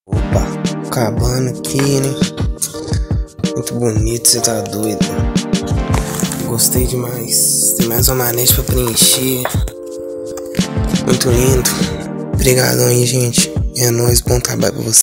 Opa, acabando aqui, né? Muito bonito, você tá doido. Gostei demais. Tem mais uma manete pra preencher. Muito lindo. Obrigadão aí, gente. É nóis, bom trabalho pra você.